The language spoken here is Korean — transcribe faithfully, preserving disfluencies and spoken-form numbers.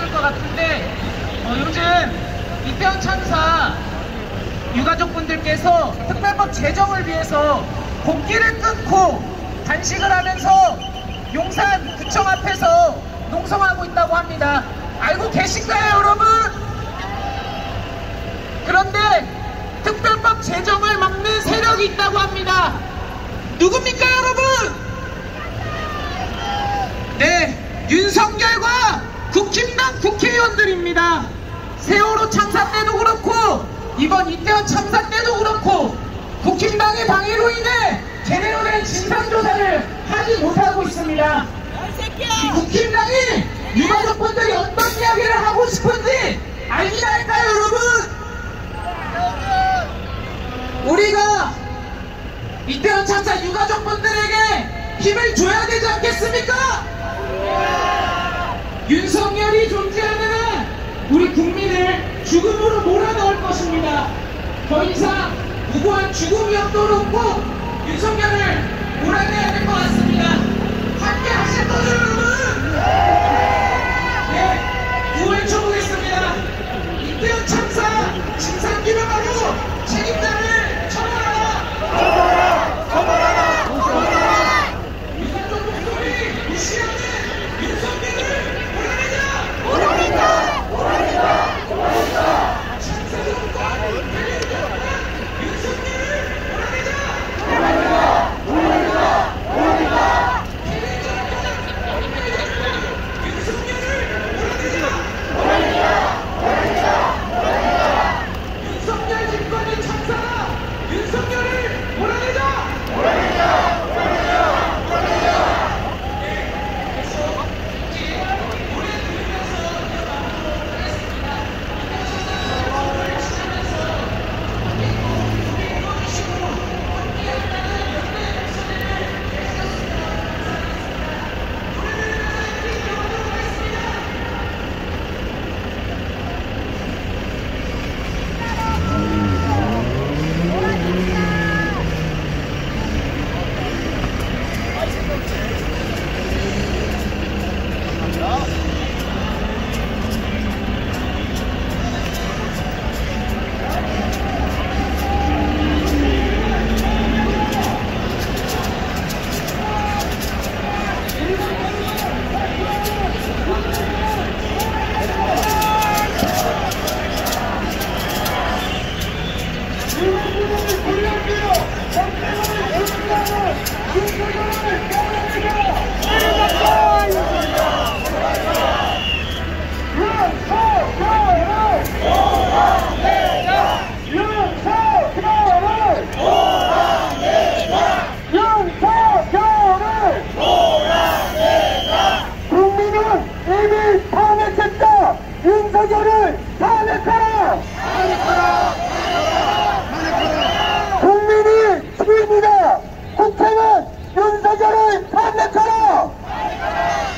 있을 것 같은데 어, 요즘 이태원 참사 유가족분들께서 특별법 제정을 위해서 공기를 끊고 단식을 하면서 용산구청 앞에서 농성하고 있다고 합니다. 알고 계신가요, 여러분? 그런데 특별법 제정을 막는 세력이 있다고 합니다. 누굽니까, 여러분? 네, 윤석열과 국힘당 국회의원들입니다. 세월호 참사 때도 그렇고 이번 이태원 참사 때도 그렇고 국힘당의 방해로 인해 제대로 된 진상조사를 하지 못하고 있습니다. 이 국힘당이 유가족분들이 어떤 이야기를 하고 싶은지 알기나 할까요, 여러분? 우리가 이태원 참사 유가족분들에게 힘을 줘야 되지 않겠습니까? 윤석열이 존재하는 한 우리 국민을 죽음으로 몰아넣을 것입니다. 더 이상 무고한 죽음이 없도록 꼭 윤석열을 몰아내야 될 것 같습니다. 함께 하실 거죠, 여러분? 네, 구호를 쳐보겠습니다. 이태원 참사 진상규명하고 책임자를 처벌하라! 처벌하라! 처벌하라! 처벌하라! 유가족 목소리 무시하는 윤석열을 몰아내자! 몰아내자! 몰아내자! 몰아내자! 참사정권 대리운동한 윤석열을 몰아내자! 몰아내자! 몰아내자! 몰아내자! 윤석열 집권의 참사다! 윤석열을 몰아내자! 몰아내자! 몰아내자! 몰아내자! 네, 그래서 이제 노래 들으면서 이어가도록 하겠습니다. 이태원 참사를 지나면서 우리 이루어주시고 함께한다는 연대 목소리를 내주셨습니다. 감사하겠습니다. 노래 들으면서 함께 이어가도록 하겠습니다. 윤석열을 탄핵하라! 국민이 주인이다! 국회는 윤석열을 탄핵하라!